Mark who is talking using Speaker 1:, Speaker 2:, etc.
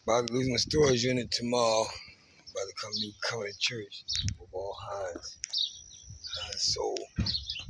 Speaker 1: About to lose my storage unit tomorrow. About to come to Covenant Church of all Hines, soul.